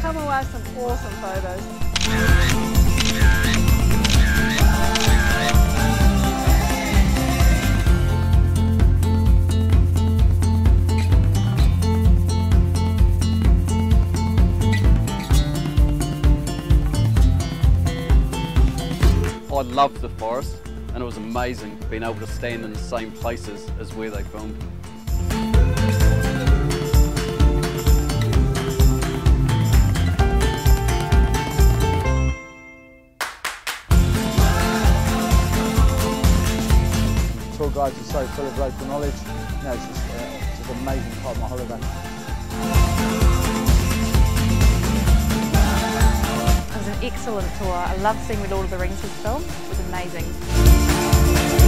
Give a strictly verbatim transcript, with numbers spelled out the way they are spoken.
come away with some awesome photos. I loved the forest, and it was amazing being able to stand in the same places as where they filmed. Tour guides are so full of local knowledge. You know, it's just, uh, it's just an amazing part of my holiday. It was an excellent tour. I loved seeing where Lord of the Rings was filmed. It was amazing.